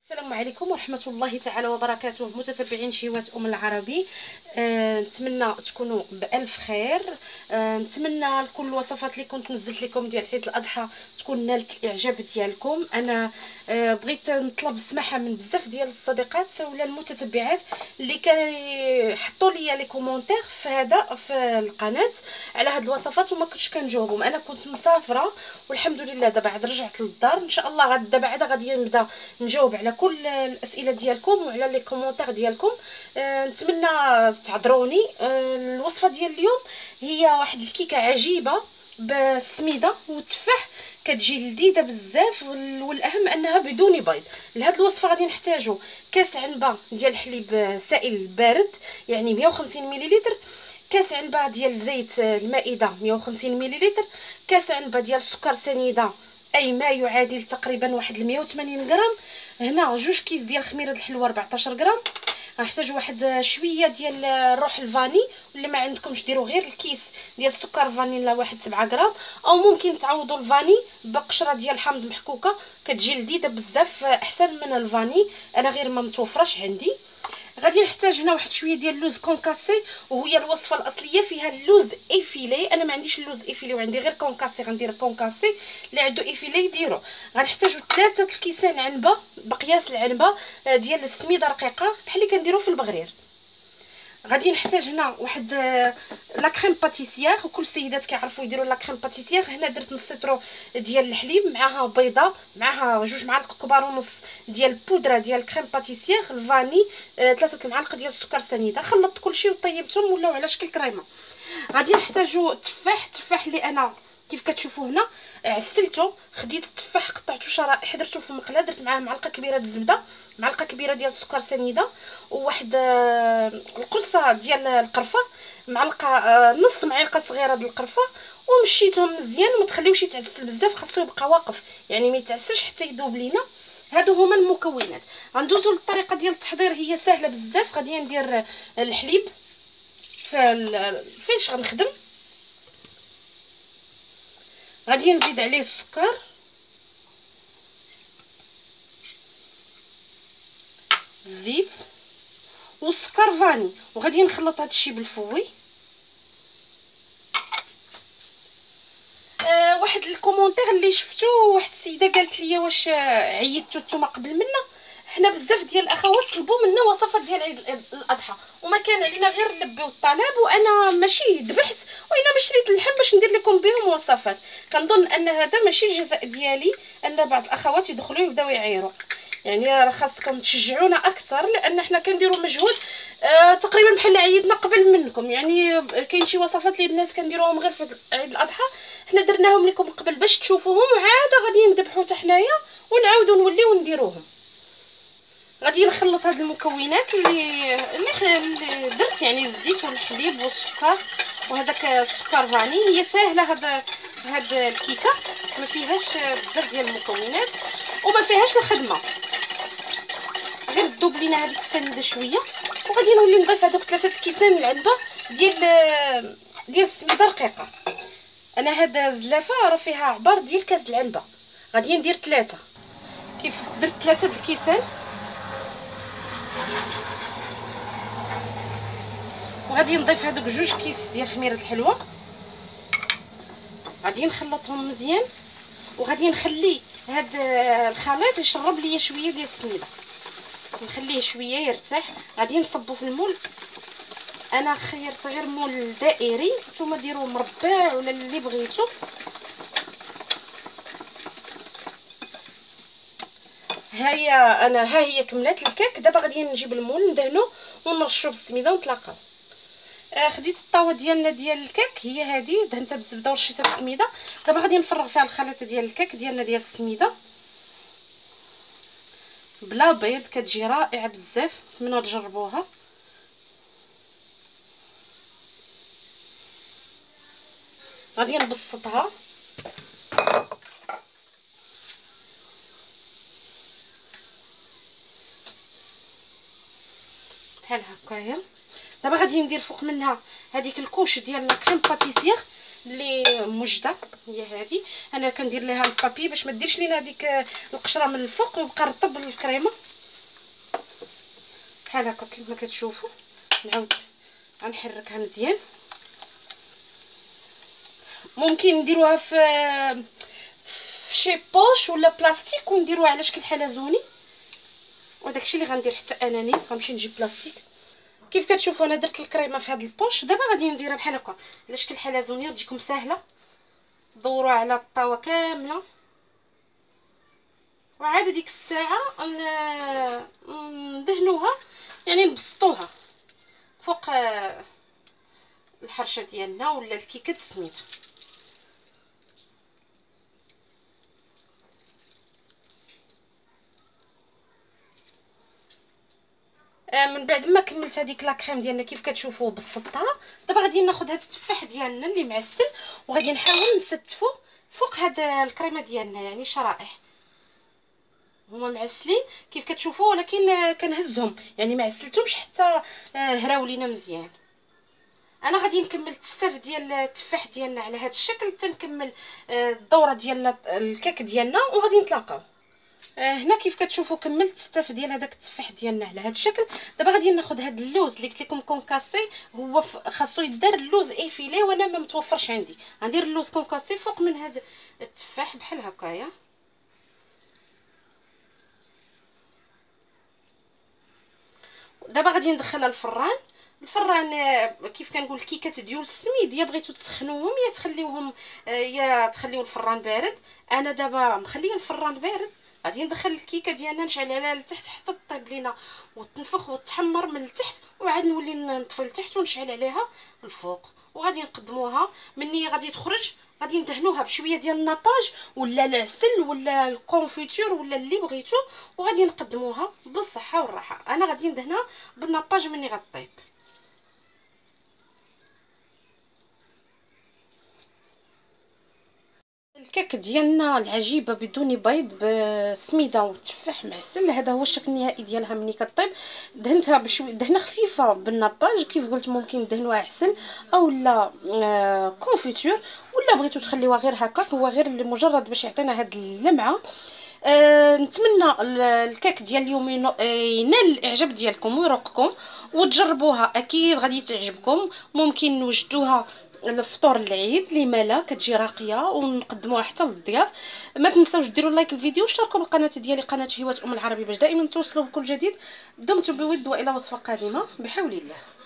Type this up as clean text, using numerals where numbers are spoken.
السلام عليكم ورحمة الله تعالى وبركاته متتبعين شهوات العربي. نتمنى تكونوا بألف خير. نتمنى كل الوصفات اللي كنت نزلت لكم ديال عيد الأضحى تكون نالت الإعجاب ديالكم. أنا بغيت نطلب السماحة من بزاف ديال الصديقات ولا المتتبعات اللي كيحطوا لي لي كومونتير في القناة على هاد الوصفات وما كنتش كنجاوبهم. أنا كنت مسافرة والحمد لله دابا عاد رجعت للدار. ان شاء الله دابا عاد غادي نبدا نجاوب على كل الاسئله ديالكم وعلى لي كومونتير ديالكم. نتمنى تعذروني. الوصفه ديال اليوم هي واحد الكيكه عجيبه بالسميده والتفاح، كتجي لذيذه بزاف والاهم انها بدون بيض. لهاد الوصفه غادي نحتاجو كاس عنبه ديال الحليب سائل بارد يعني 150 مليلتر، كاس عنبه ديال زيت المائده 150 مليلتر، كاس عنبه ديال السكر سنيده اي ما يعادل تقريبا واحد 180 غرام، هنا جوج كيس ديال خميره الحلوه 14 غرام. غنحتاج واحد شويه ديال الروح الفاني، ولا ما عندكمش ديروا غير الكيس ديال السكر فانيلا واحد 7 غرام، او ممكن تعوضوا الفاني بقشره ديال الحامض محكوكه كتجي لذيذه بزاف احسن من الفاني، انا غير ما متوفرش عندي. غادي نحتاج هنا واحد شويه ديال اللوز كونكاسي، وهي الوصفه الاصليه فيها اللوز ايفيلي. انا ما عنديش اللوز ايفيلي وعندي غير كونكاسي، غندير كونكاسي. اللي عنده ايفيلي يديرو. غنحتاجو 3 الكيسان عنبه بقياس العنبه ديال السميده رقيقه بحال اللي كنديرو في البغرير. غادي نحتاج هنا واحد لا كريم باتيسيير، وكل السيدات كيعرفوا يديروا لا كريم باتيسيير. هنا درت نص لتر ديال الحليب معاها بيضه معاها 2 معالق كبار ونص ديال البودره ديال كريم باتيسيير، الفاني 3 المعالق ديال السكر سنيده. خلطت كلشي وطيبتهم ولاو على شكل كريمه. غادي نحتاجو التفاح اللي انا كيف كتشوفوا هنا عسلته. خديت التفاح قطعته شرائح درته في المقله، درت معاه معلقه كبيره د الزبده، معلقه كبيره ديال السكر سنيده، وواحد القرصه ديال القرفه، معلقه نص معلقه صغيره د القرفه، ومشيتهم مزيان وما تخليوش يتعسل بزاف، خاصو يبقى واقف يعني ما يتعسلش حتى يذوب لينا. هادو هما المكونات. غندوزو للطريقه ديال التحضير، هي سهله بزاف. غادي ندير الحليب فاش غنخدم، غادي نزيد عليه السكر، الزيت والسكر فاني، وغادي نخلط هادشي بالفوي. واحد الكومونتير اللي شفتو واحد السيده قالت لي واش عيطتوا نتوما قبل منا. حنا بزاف ديال الاخوات طلبوا منا وصفات ديال عيد الاضحى وما كان علينا غير نلبيو الطلب، وانا ماشي ذبحت وانما شريت اللحم باش ندير لكم بهم وصفات. كنظن ان هذا ماشي الجزاء ديالي ان بعض الاخوات يدخلوا يبداو يعيروا، يعني راه خاصكم تشجعونا اكثر لان حنا كنديروا مجهود تقريبا بحال عيدنا قبل منكم. يعني كاين شي وصفات اللي الناس كنديروهم غير في عيد الاضحى، حنا درناهم لكم قبل باش تشوفوهم، وعاد غادي نذبحوا حتى حنايا ونعاودوا نوليو نديروهم. غادي نخلط هاد المكونات اللي درت، يعني الزيت والحليب والسكر وهذاك السكر فاني. هي ساهله هاد الكيكه، ما فيهاش بزاف ديال المكونات وما فيهاش الخدمه، غير تذوب لينا هذيك السنيده شويه. وغادي نولي نضيف هذوك 3 كيسان العنبه ديال السميده رقيقه. انا هاد الزلافه راه فيها عبار ديال كاس العنبه، غادي ندير 3. كيف درت 3 د الكيسان، وغادي نضيف هذوك 2 كيس ديال خميره الحلوه، غادي نخلطهم مزيان، وغادي نخلي هاد الخليط يشرب ليا شويه ديال السميده، نخليه شويه يرتاح. غادي نصبو في المول. انا خيرت غير مول دائري، نتوما ديروا مربع ولا اللي بغيتو. ها هي كملات الكيك. دابا غادي نجيب المول ندهنو ونرشو بالسميده ونتلاقاو. خديت الطاوه ديالنا ديال الكيك، هي هذه دهنتها بالزبده ورشيتها بالسميده. دابا غادي نفرغ فيها الخليط ديال الكيك ديالنا ديال السميده بلا بيض، كتجي رائعه بزاف، نتمنى تجربوها. غادي نبسطها بحال هكايا. دابا غادي ندير فوق منها هذيك الكوش ديال الكريم باتيسير اللي موجده، هي هذه. انا كندير ليها البابي باش ما ديرش لينا هذيك القشره من الفوق ويبقى رطب الكريمه. بحال هكا كيف ما كتشوفوا. نعاود غنحركها مزيان. ممكن نديروها في شي بوش ولا بلاستيك ونديروها على شكل حلزوني، وداكشي اللي غندير حتى انا نيت. غنمشي نجيب بلاستيك. كيف كتشوفوا انا درت الكريمه في هذا البوش. دابا غادي نديرها بحال هكا على شكل حلزونيه تجيكم ساهله. دوروها على الطاوه كامله، وعاد ديك الساعه ندهنوها، يعني نبسطوها فوق الحرشه ديالنا ولا الكيكه السميده. من بعد ما كملت هذيك لا كريم ديالنا كيف كتشوفوا بسطتها. دابا غادي ناخذ هذا التفاح ديالنا اللي معسل وغادي نحاول نستفو فوق هذا الكريمه ديالنا، يعني شرائح هما معسلين كيف كتشوفوا، ولكن كنهزهم يعني ما عسلتهمش حتى هراو لينا مزيان. انا غادي نكمل التستاف ديال التفاح ديالنا على هذا الشكل تنكمل الدوره ديال الكيك ديالنا وغادي نتلاقاو. هنا كيف كتشوفوا كملت التستاف ديال هذاك التفاح ديالنا على هذا الشكل. دابا غادي ناخذ هذا اللوز اللي قلت لكم كونكاسي، هو خاصو يدار اللوز ايفيلي وانا ما متوفرش عندي. غندير اللوز كونكاسي فوق من هذا التفاح بحال هكايا. دابا غادي ندخلها الفران. كيف كنقول الكيكات ديال السميد، يا بغيتو تسخنوهم يا تخليوهم يا تخليو الفران بارد. انا دابا مخليه الفران بارد. غادي ندخل الكيكه ديالنا نشعل عليها لتحت حتى طيب لينا وتنفخ وتحمر من التحت، وعاد نولي نطفي لتحت ونشعل عليها الفوق، وغادي نقدموها. مني غادي تخرج غادي ندهنوها بشويه ديال الناباج ولا العسل ولا الكونفيتور ولا اللي بغيتو، وغادي نقدموها بالصحه والراحه. انا غادي ندهنها بالناباج مني غطيب. الكيك ديالنا العجيبه بدون بيض بسميده وتفاح معسل، هذا هو الشكل النهائي ديالها مني كطيب. دهنتها بشويه دهنه خفيفه بالناباج، كيف قلت ممكن دهنوها عسل او لا كونفيتور، ولا بغيتو تخليوها غير هكا، هو غير لمجرد باش يعطينا هاد اللمعه. نتمنى الكيك ديال اليوم ينال الاعجاب ديالكم ويروقكم وتجربوها، اكيد غادي تعجبكم. ممكن نوجدوها الفطور العيد لما لا، كتجي راقيه ونقدموها حتى للضياف. ما تنساوش ديروا لايك الفيديو واشتركوا بالقناه ديالي قناه هوات العربي باش دائما توصلوا بكل جديد. دمتم بود والى وصفه قادمه بحول الله.